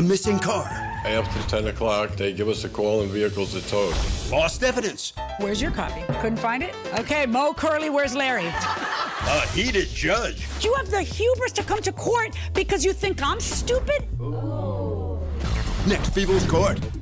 A missing car. After 10 o'clock, they give us a call and vehicles are towed. Lost evidence. Where's your copy? Couldn't find it? Okay, Mo Curley, where's Larry? A heated judge. Do you have the hubris to come to court because you think I'm stupid? Next, People's Court.